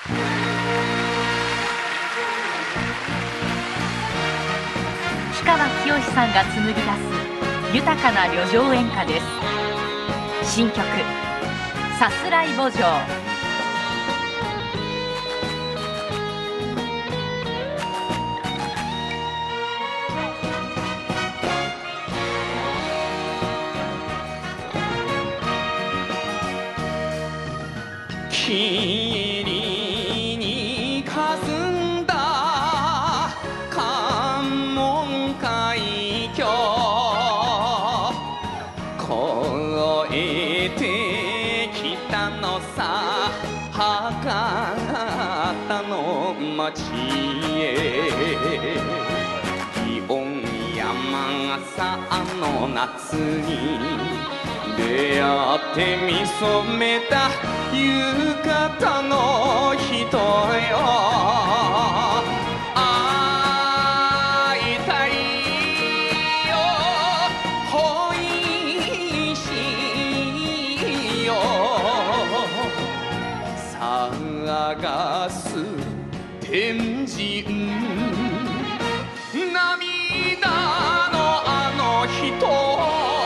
氷川きよしさんが紡ぎ出す豊かな旅情演歌です。新曲「さすらい慕情」。 霧に霞んだ関門海峡越えてきたのさ博多の町へ祇園山笠の夏に出会って見初めた浴衣の人よ会いたいよ恋しいよ探す天神涙のあの人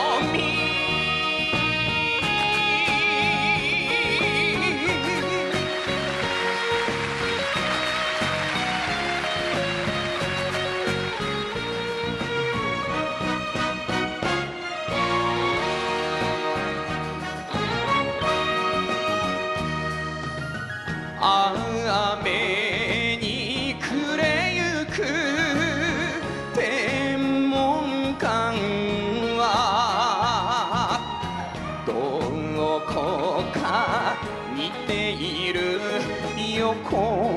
雨に暮れゆく天文館はどこか似ている横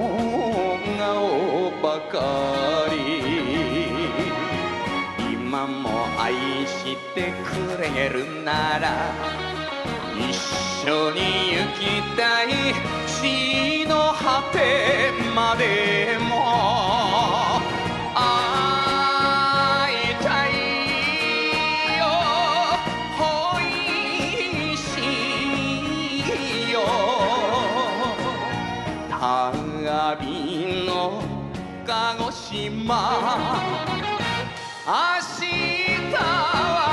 顔ばかり今も愛してくれるなら一緒に行きたい地の果てまでも会いたいよ恋しいよ旅の鹿児島明日は